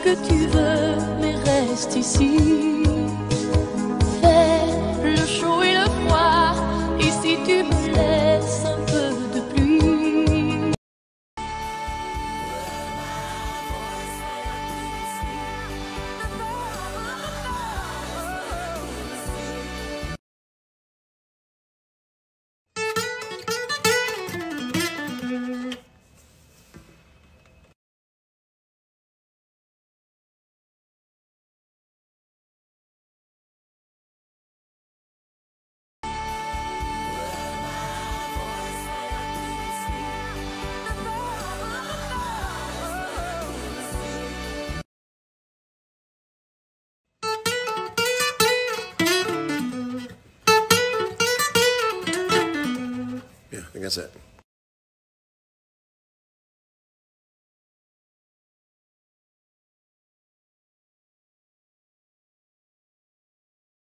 que tu veux, mais reste ici. Fais le chaud et le froid, et si tu me laisses un peu de pluie. Yeah, I think that's it.